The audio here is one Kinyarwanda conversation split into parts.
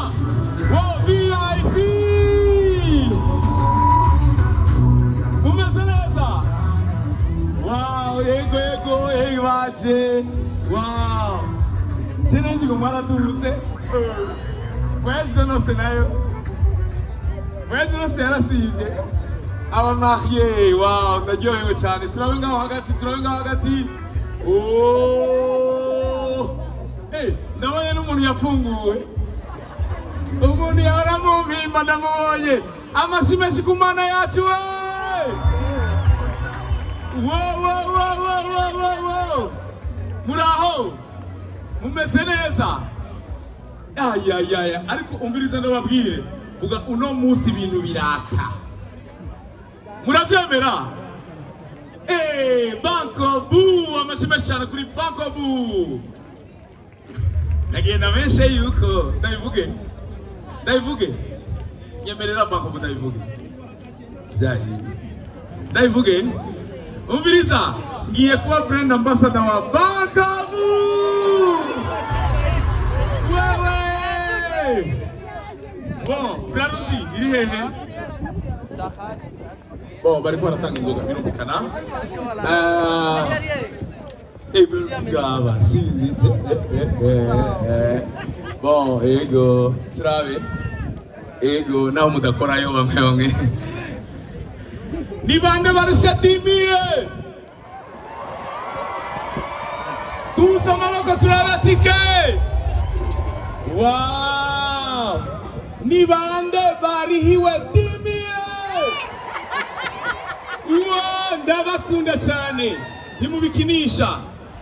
Wow, VIP! Umezeleza? Wow, ego, baje. Wow. Tena nzi ko mwaradutse. Voyage de noces nayo. Voyage de noces yarasije. Aba marié, wow, ndaryohewe cyane. Turabe ngaho hagati. Oh! Hey, ndabonye n'umuntu yafunguwe. Umuntu yahora mu mpimba ndamubonye. Amashyi menshi ku Mana yacu we! Wow! Muraho! Mumeze neza? Ayayaya, ariko umviriza ndababwire. Vuga uno munsi ibintu biraka. Murabyemera? Banco Boo, amashyi menshi cyane kuri Banco Boo. Nagenda menshi yuko ndabivuge. Nyemerera Banco Boo ndabivuge. Ndabivuge. Umviriza, ngiye kuba brand ambassador wa Banco Boo. Wewe! Bon, Plaruti, iri hehe? Bon, bari ko baratanga inzoga birumvikana. Gaba, sinzi. Bon, ego, turabe. Ego, naho mudakorayo bamwe. Ni bande barusha timire. Tuza amaboko turara tike. Wow! Ni bande barihiwe timire. Wow, ndabakunda cyane. Ntimubikinisha.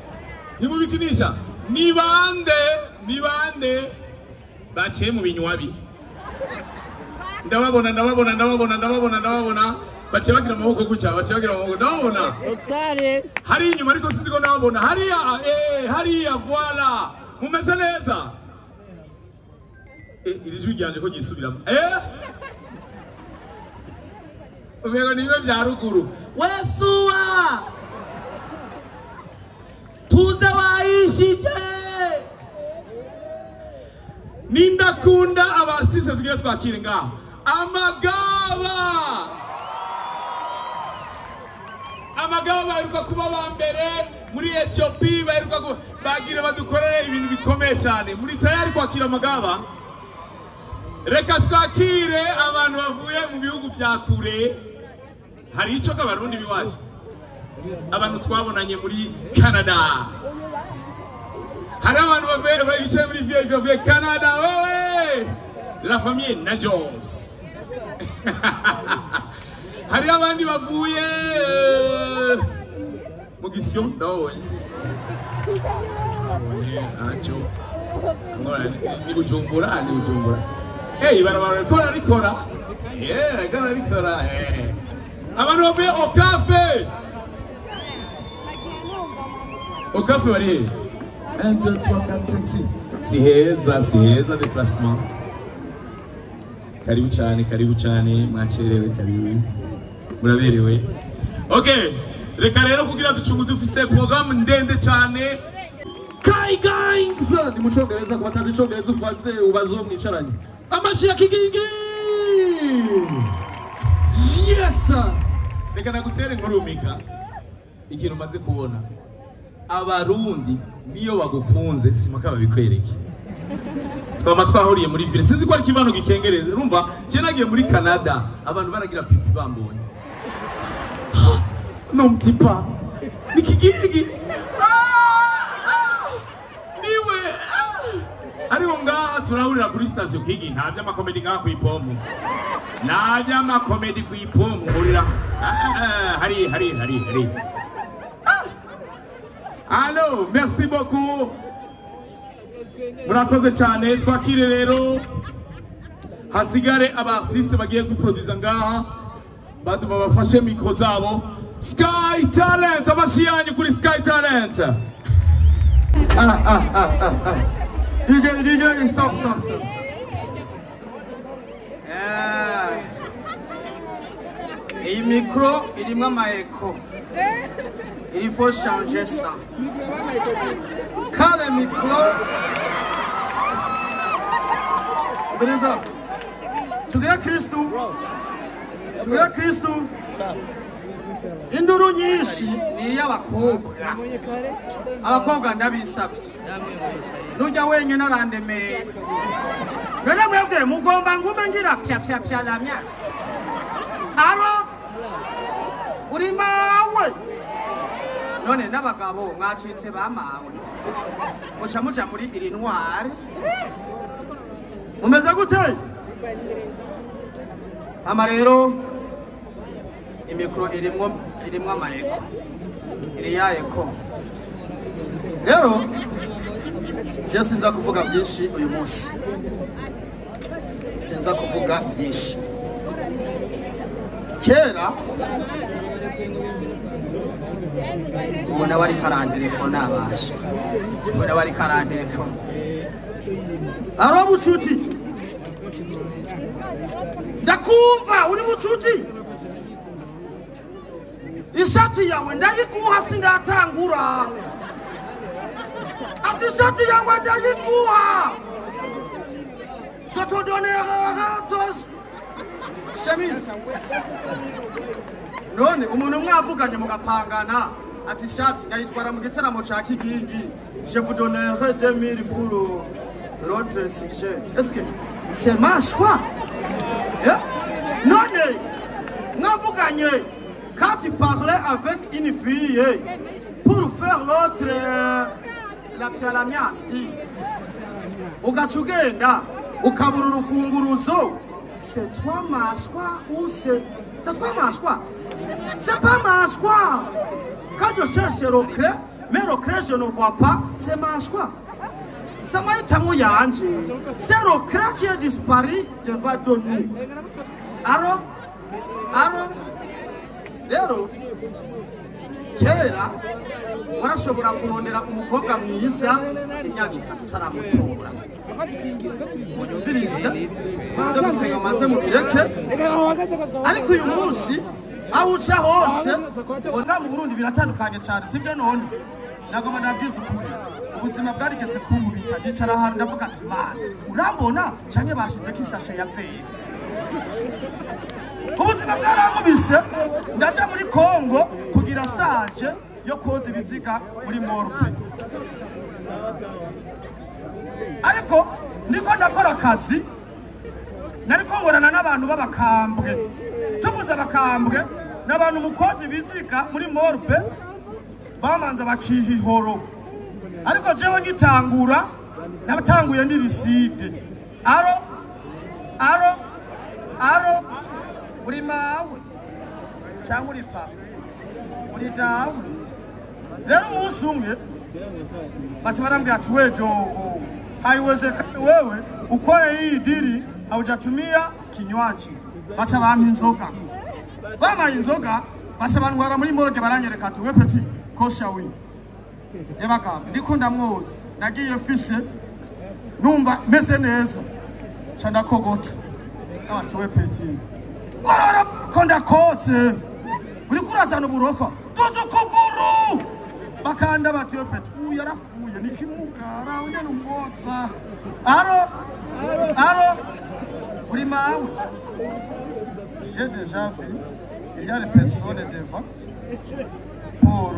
Ni bande baciye mu binywabi. Ndababona. Baciye bagira amaboko gutya, ndababona. Hari inyuma ariko sindiko ndababona. Hariya, voilà. Mumeze neza? Iri jwi ryanje ko gisubiramo. Umego niwe bya ruguru. Wesuwa! Tuze wayishije! Nindakunda abartiste zigira twakire ngaho. Amagaba baheruka kuba ba mbere muri Ethiopia, baheruka bagira badukorere ibintu bikomeye cyane. Muri tayari kwakira amagaba? Reka twakire abantu bavuye mu bihugu bya kure. Hari ico k'abarundi biwaje. Abantu twabonanye muri Canada. Hari abantu bicaye muri vieux Canada. Wewe! La famille Najos. Hari abandi bavuye mu gisyo ndabonye. Acho. Ni Bujumbura. Barabara rikora. Rikora. Abantu bavuye au café bari 1 2 3 4 5 6 siheza déplacement. Karibu cyane mwacerewe, karibu muraberewe. Okay, reka rero kugira ducungu dufise program ndende cyane. Kai gangs ni mucongereza ku batazi congereza ufatse ubazo mwicaranye. Amashi ya kigingi. Yes sir. Reka nagutere nkurumika. Ikintu maze kubona. Abarundi niyo bagukunze simaka babikwereke. Twama twahuriye muri ville. Sinzi ko ari kibano gikengereze. Urumva je nagiye muri Canada abantu baragira pipi bambonye. No mtipa. Nikigigi. Niwe. Ariho ngaha turahurira kuri station Kigi nta byama comedy ngaha ku ipomo. Nta byama comedy ku ipomo urira. Hari. Allo, merci beaucoup. Murakoze cyane twakire rero hasigare abartiste bagiye guproducer ngaha badu babafashe micro zabo. Sky Talent, abashiyanyu kuri Sky Talent. DJ, stop. Et le micro, il m'a maéco. Il faut changer ça. Quand le micro... Umviriza. Tugira Kristu. Tugira Kristu. Induru nyinshi ni y'abakobwa. Abakobwa ndabisavye. Nujya wenyine arandemeye. None mwebwe mugomba ngume ngira pya la myasi. Aro uri mawe. None n'abagabo mwacitse bamawe. Muca muri iri ntwari. Mumeze gute? Ama rero imikro irimwo amayeko. Iri ya eko. Rero je sinza kuvuga byinshi uyu munsi. Sinza kuvuga byinshi. Kera ubona bari karantelefone abasha. Ubona bari karantelefone. Aro bucuti. Ndakumva uri bucuti. Ishati yawe ndayikuha sindatangura. Ati ishati yawe ndayikuha. Je te donnerai tous. Chemise. None umuntu mwavuganye mugapangana ati ishati ndayitwara mu gitaramo ca Kigingi. Je vous donnerai 2000 pour l'autre sujet. Est-ce que c'est ma choix? Yeah? None mwavuganye quand tu parlais avec une fille pour faire l'autre la pyalamyasti ukachugenda ukabura urufunguruzo, c'est toi ma choix ou c'est toi ma choix? C'est pas ma choix. Quand je cherche le cré, mais le cré je ne vois pas, c'est ma choix. Ça m'a été mouillanje. C'est le cré qui est disparu devant de nous. Aro rero kera warashobora kurondera umukobwa mwiza imyaka 3 utaramutora. Munyumviriza byo gutwenga maze mu bireke. Ariko uyu munsi aho uca hose wanga mu Burundi biratandukanye cyane sivyo none. Nagoma ndabwiza ukuri ubuzima bwarigeze kunkubita ndicara ahantu ndavuga ati mana urambona cyane bashize kisashe ya veri. Ubuzima bwarankubise ndaca muri Kongo kugira sanje yo koza ibiziga muri morgue. Ariko niko ndakora akazi nariko ngorana n'abantu b'abakambwe. Tubuze abakambwe n'abantu mukozi ibiziga muri morgue bamanza bakihihoro. Ariko jewe ngitangura nabatanguye ndi riside. Aro uri mawe cyangwa uri papa uri dawe. Rero umunsi umwe basi barambwira ati we dogo haiwezekani wewe ukore hii diri haujatumia kinywaji. Bacha bampa inzoga. Bama inzoga bacha bantwara muri morgue baranyereka ati we peti kosha we. Ebaka ndiko ndamwoza nagiye fise numva meze neza cyanda kogota. Ati we peti korora konda kotse uri kurazana uburofa tuzu kuguru bakanda bati we peti uyu yarafuye nikimugara unyene umwotsa. Aro uri mawe. J'ai déjà vu il y a des personnes devant pour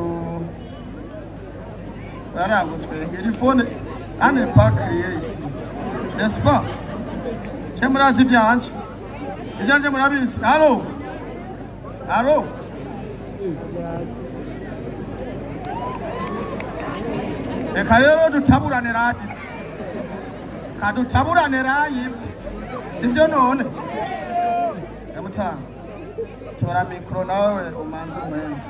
il faut ne pas crier ici, n'est-ce pas? J'aimerais dire Dianche. Dianche Mourabis. Allô? Le carrière de Taburanera. Kado Taburanera. Si vous non. Tu auras micro nawe umanze mwenzi.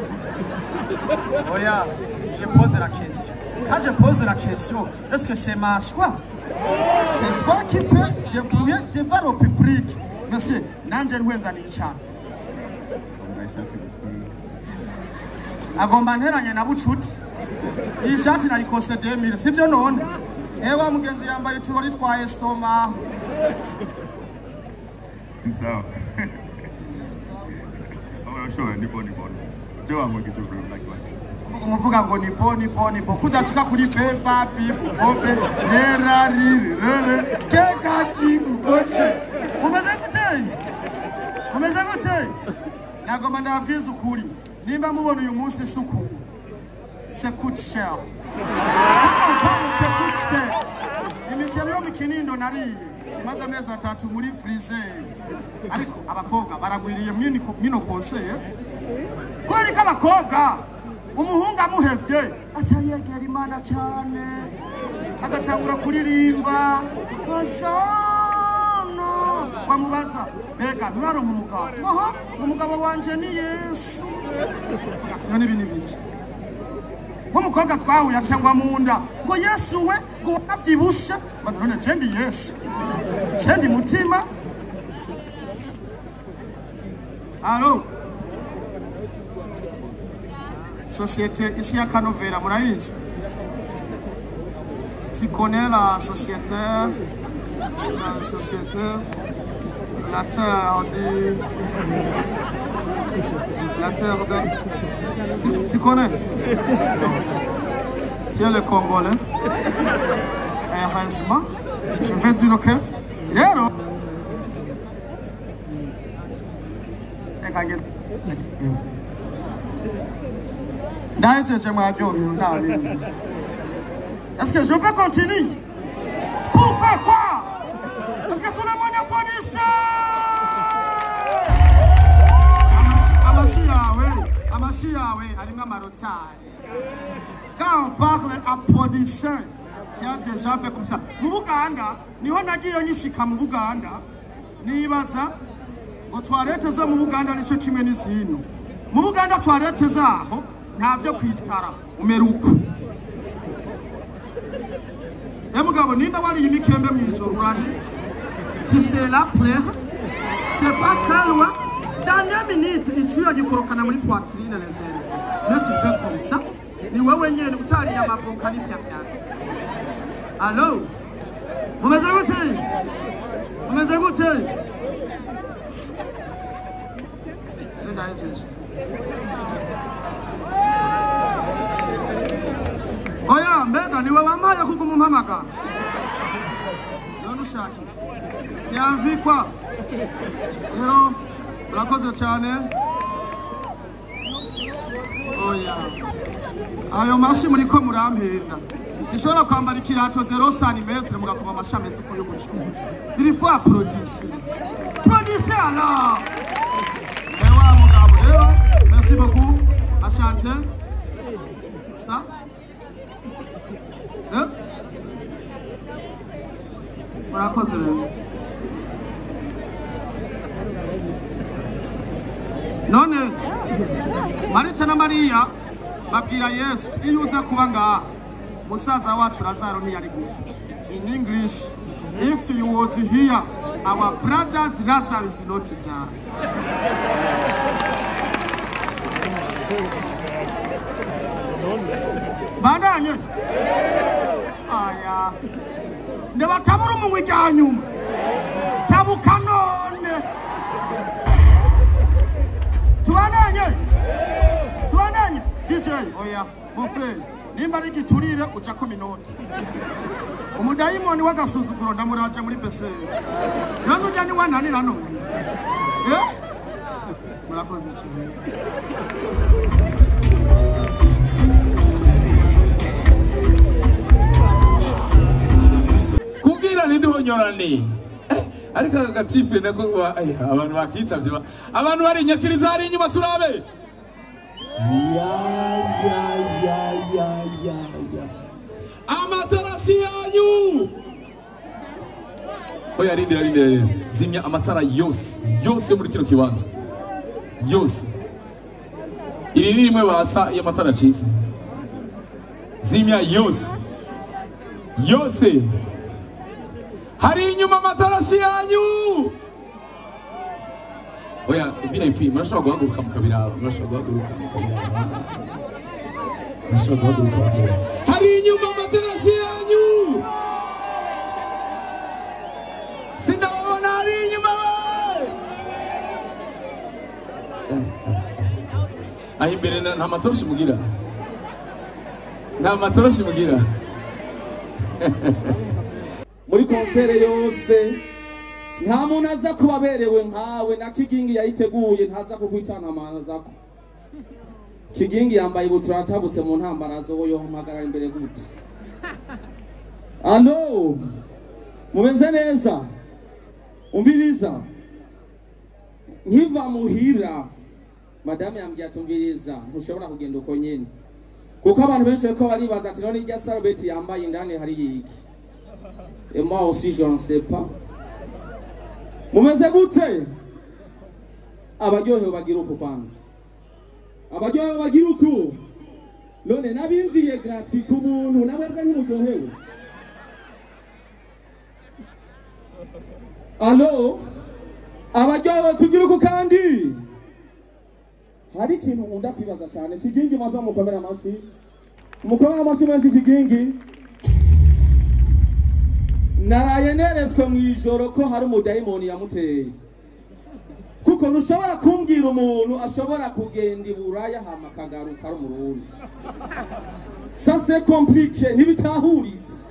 Oya, je pose la question. Quand je pose la question, est-ce que c'est ma choix? C'est toi qui peux débrouiller devant le public. Monsieur, Nanjen Wenza Nichan. Agomba nteranye na bucuti. Iyi shati nayikose 2000. Sivyo none? Ewa mugenzi yambaye turori twa estoma. Sawa. Sure, nipo. Jewa mwe kitu like what? Umuvuga ngo nipo kudashika kuri pepa pipo bobe rera riri rere keka ki ndabwiza ukuri nimba mubona uyu munsi isuku c'est coûte cher c'est coûte cher imiceri yo mu Kinindo nariye imaze amezi 3 muri freezer ariko abakobwa baragwiriye mwino konseye kweri ko abakobwa umuhungu amuhevye acha yegera Imana cyane agatangura kuririmba Hosanna bamubaza bega nuraronka umugabo oho umugabo wanje ni Yesu agatsina n'ibindi biki nk'umukobwa twahuye acengwa mu nda ngo Yesu we ngo avyibushe none cendi Yesu cendi mutima allo société ici à Canovera murayizi tu connais la société la terre de tu connais non. Tu es le Congolais heureusement je vais dire que rero est-ce que je peux continuer? Pour faire quoi? Est-ce que tout le monde est bonissé? Amashiyawe arimwe amarotari. Quand on parle applaudissant, tu as déjà fait comme ça. Mu Buganda, niho nagiye nyishika mu Buganda, nibaza ngo toilette zo mu Buganda nico kimwe n'izino. Mu Buganda toilette zaho ntavyo kwiskara umeruko. Mugabo nimba wari imikembe mwijoro urari tu sais la plaire c'est pas très loin dans 2 minutes icyuya gikorokana muri poitrine réserve ne tu fais comme ça ni wewe nyene utari yamavoka ni pyapyaka allo mumeze gute tenda hizi oya mbega niwe wamaye kugumumpamaka none ushaki tiavi kwa rero urakoze cyane oya ayo mashi muri ko murampenda sishobora kwambara ikirato 0 cm mugakoma amashamezi ko yo gucuca il faut applaudir alors ewa mugabo rero merci beaucoup Asante ça murakoze rero none Marita na Maria babwira Yesu iyo uza kuba ngaha musaza wacu Lazaro ntiyari gufa. In English, if you was here our brother Lazarus is not die. Bandanye aya ndabatabura mu wijyanyuma tabuka none tubandanye DJ oya mon frère nimba ari giturire uca ko minota umudayimoni wagasuzuguro ndamuraje muri besere none ujya ni wananira none murakoze cyane kugira ntiduhonyorane ariko agatipe nako abantu bakitavye abantu bari nyakiriza hari inyuma turabe ya amatarashi yanyu oya rindira zimya amatara yose muri kino kibanza yose iri ni rimwe basa y'amatara ciza zimya yose hari inyuma amatarashi yanyu oya VIP murashobora guhaguruka mukabiraba hari inyuma amatarashi yanyu sindabona hari inyuma aho imbere nta matoroshi mugira muri konsere yose nta muntu aza kubaberewe nkawe na Kigingi yayiteguye ntaza kukwitana amana zako. Kigingi yambaye ibutura atabutse mu ntambara zo yo mpagarara imbere gute. Allo mubeze neza umviriza nkiva muhira madame yambwiye atumviriza ntushobora kugenda uko nyene kuko abantu benshi ko baribaza ati none irya salbeti yambaye indani hari iki. Et moi aussi je ne sais pas. Mumeze gute abaryohewe bagira uko kwanza abaryohewe bagira uko none nabimviye gratuit ku muntu nabebwe ntimuryohewe. Allo abaryohewe tugira uko kandi hari ikintu nkunda kwibaza cyane Kigingi maze mukomera amashi menshi Kigingi naraye neretswe mu ijoro ko hari umudayimoni yamuteye kuko ntushobora kumbwira umuntu ashobora kugenda iburaya hama akagaruka ari umurundi. Ça c'est compliqué ntibitahuritse.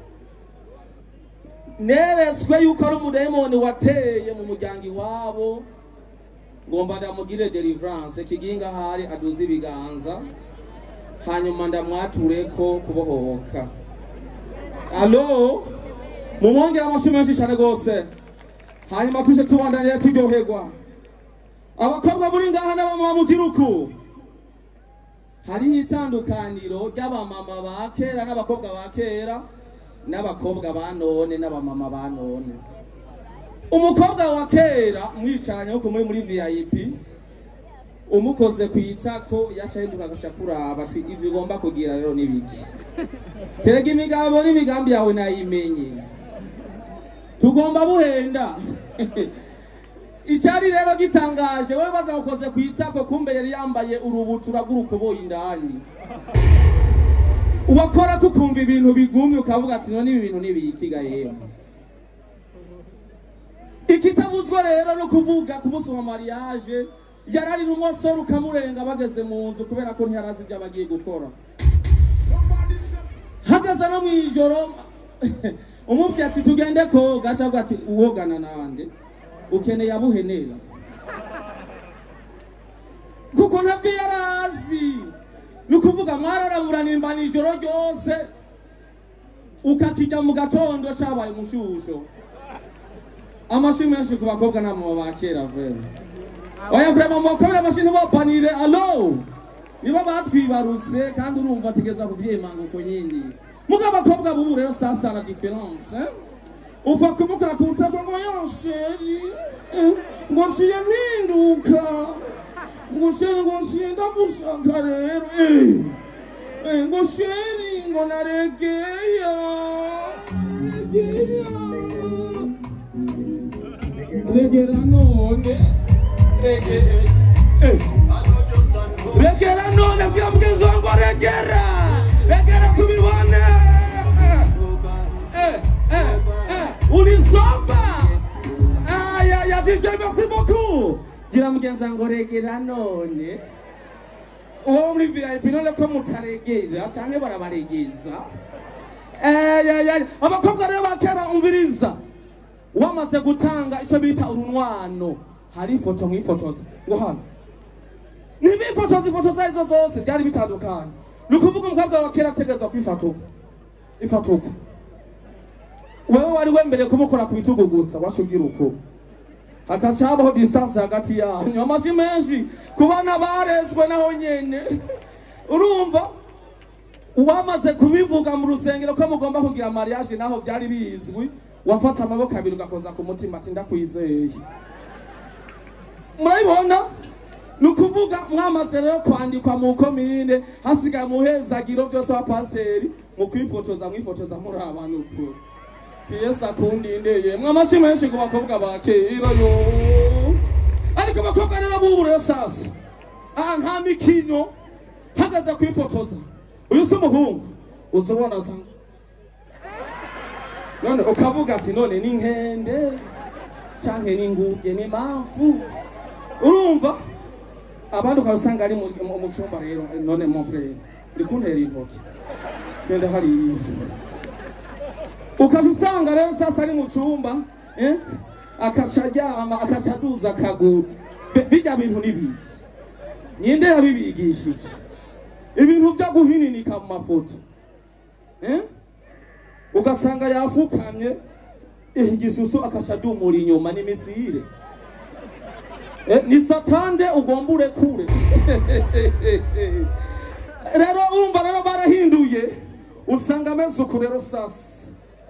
Neretswe yuko ari umudayimoni wateye mu muryango iwabo ngomba ndamugire deliverance. Kigingi ahari aduze ibiganza hanyuma ndamwature ko kubohoka. Allo mumwongera amashyi menshi cyane gose hanyuma tuje tubandanye turyoherwa. Abakobwa muri ngaha n'abamama mugira uko hari itandukaniro ry'abamama ba kera n'abakobwa ba kera n'abakobwa ba none n'abamama ba none. Umukobwa wa kera mwicaranye uko muri VIP umukoze kwitako yacha hinduka agashakura bati ivyo ugomba kugira rero nibiki. Terega imigabo n'imigambi yawe nayimenye tugomba buhenda. Icyari rero gitangaje wewe baza ukoze kwitako kumbe yari yambaye urubutura rw'urukoboyi indani. Uwakora kukumva ibintu bigumye ukavuga ati none ibi bintu nibikiga yemwe. Ikitabuzwa rero no kuvuga kumusoma mariage yarari n'umusoro ukamurenga bageze mu nzu kubera ko ntiyarazi ibyo abagiye gukora. Hagaza no mu ijoro umubye ati tugende ko gacha ati uwogana nande ukeneye abuhenera kuko ntabyo yarazi nukuvuga mwararamura nimba nijoro ryose ukakijya mu gatondo cyabaye umushusho. Amashi menshi ku bakobwa n'amama bakera vrema oya vrema mukomera amashini bapanire. Allo niba batwibarutse kandi urumva tigeza kuvyemanga uko nyindi muga abakobwa bubu rero sasa la différence ufa kumukora kuntako ngo yonsheri ngo nciye mpinduka ngo sheri ngo nciye ndagushaka rero ngo sheri ngo naregeya regera none regera none bwira mgenzi wangu regera tubibone ulisoba ya DJ merci beaucoup gira mgenzi wangu regera none uwo muri VIP none ko mutaregera cyane barabaregeza abakobwa rero bakera umviriza wamaze gutanga icyo bita urunwano hari ifoto mwifotoza ngo hano nibifotoza ifotoza arizo zose byari bitandukanye nukuvuga umukobwa wa kera ategeza kwifatuka ifatuka wewe wari wembere kumukora ku bitugu gusa washugira uko hakacabaho distance hagati yanyu amashi menshi kubana barezwe naho nyene urumva uwamaze kubivuga mu rusengero ko mugomba kugira mariage naho byari bizwi wafata amaboko abiri ugakoza ku mutima ati ndakwizeye. Murabibona nukuvuga mwamaze rero kwandikwa mu komine hasigaye muhezagiro byose wa paseri mu kwifotoza mwifotoza muri abantu uko tiyesa kundi ndeye mwamashi menshi ku bakobwa bakera yo ariko bakobwa rero bubu rero sasa nta mikino hagaza kwifotoza uyu se umuhungu uzobona za none ukavuga ati none ni nkende canke ni nguge ni mamfu urumva abandi ukasanga ari mu cyumba rero none mon frère ndikuntera intoki kende hari ukazusanga rero sasa ari mu cyumba akashajyama akashaduza akaguru bijya bintu nibiki ninde yabibigishije ibintu byo guhininika mu mafoto ugasanga yafukamye igisusu akashadumura inyuma ni misire ni satande ugombure kure rero umva rero barahinduye usanga ameze uku rero sasa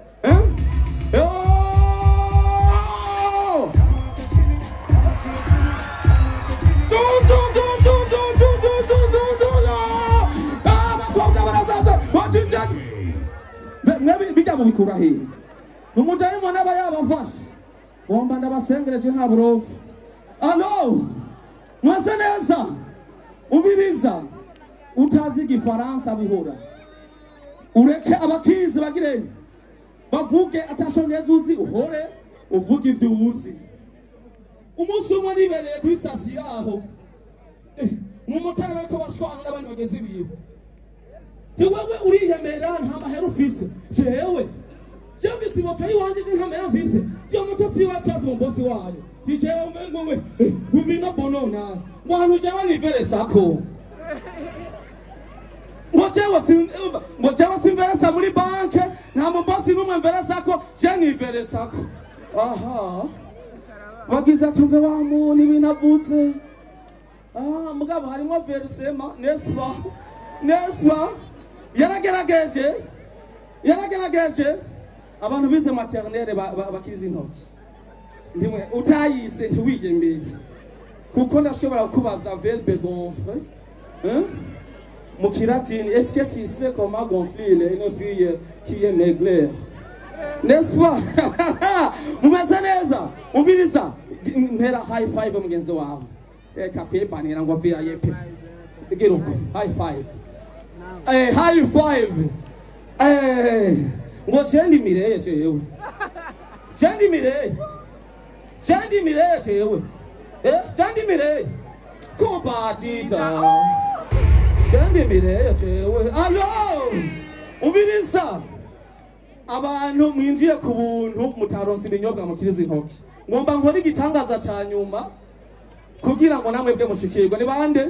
bijya mu bikura hehe n'umudayimoni aba yabafashe bomba ndabasengereje nta burofu alo mwase neza umviriza utazi igifaransa buhora ureke abakizi bagire bavuge atashoneza uzi uhore uvuge ivyo uzi umunsi umwe nibereye kuri sitasiyo aho umumotari bariko bashwana n'abandi bagezi biwe wewe uriyemera nta mahera ufise jewe mbisi moto yiwanje nta mahera mfise yo moto siwa kazi mu bosi wayo jewe umengo we ubina bonona mwana jewe nivere sako ngo jewe simveresa muri banke nta mu bosi numwe mveresa ko je nivere sako aha bagiza tumve wa muntu ibinavutse mugabo harimo versema nespa yaragerageje abantu bize maternelle bakiriza intoki ndimwe utayize ntiwige mbere kuko ndashobora kubaza verbe gonfler mu kilatini est-ce que tu sais comment gonfler une fille qui est maigre n'est-ce pas mumeze neza umviriza mpera high five mugenzi wawe kakwebanira ngo via yepe geruko high five high five ngo jendi mireye jewe jendi mireye jewe jendi mireye kubatita jendi mireye jewe alo umviriza abantu mwinjiye ku buntu mutaronse ibinyobwa mukiriza intoki ngomba nkora igitangaza ca nyuma kugira ngo namwe bwe mushikirwa ni bande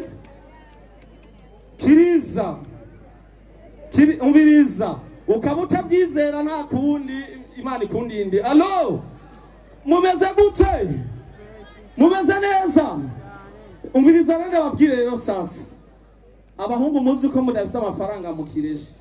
kiriza umviriza ukaba utabyizera nta kundi imana ikundinde alo mumeze gute mumeze neza umviriza nende babwire rero sasa abahungu muzi ko mudafise amafaranga mukireje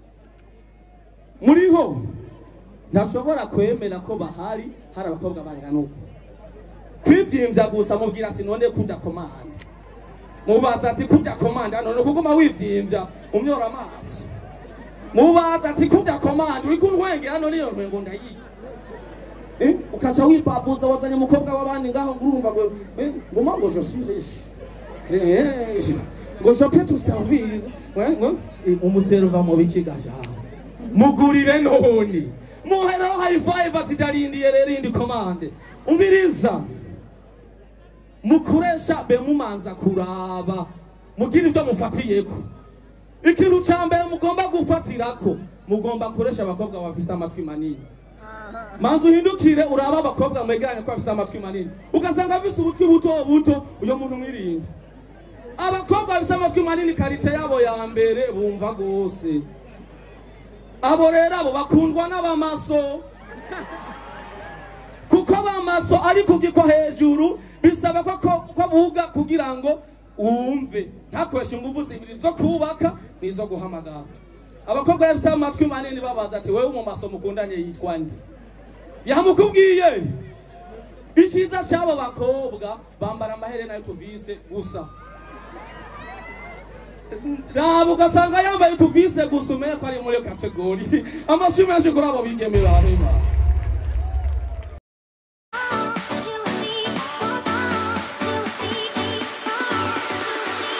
muriho ntashobora kwemera ko bahari hari abakobwa bangana uko kwivyimbya gusa mubwira ati none kudakomanda mubaza ati kudakomanda none kuguma wivyimbya umyora amaso mubaza ati kudakomanda uri kuntwengera none iyo ntwengo ndayiga ukaca wibabuza wazanye umukobwa w'abandi ngaho ngurumva ngo ngo je suis riche ngo je peux te servir umuserva mu bikigaja mugurire none muheraho high five ati darindiye rero indi komande umviriza mukuresha be mumanza kuraba mugira ivyo mufatiyeko ikintu ca mbere mugomba gufatirako mugomba kuresha abakobwa bafise amatwi manini manzu hindukire uraba abakobwa mwegeranye ko bafise amatwi manini ugasanga bafise ubutwi buto uyo muntu mwirinde abakobwa bafise amatwi manini karite yabo ya mbere bumva gose abo rero abo bakundwa n'abamaso kuko abamaso ari kugikwa hejuru bisaba ko avuga kugira ngo wumve ntakoresha ingufu zibiri zo kubaka nizo guhamagara abakobwa bafise amatwi manini babaza ati wewe mu maso mukundanye yitwa ndi yamukubwiye iciza cyabo bakobwa bambara amaherena yo tuvise gusa rabo ugasanga yambaye tuvise gusa umenye ko ari muri kategori amashyi menshi kuri abo bigemera barima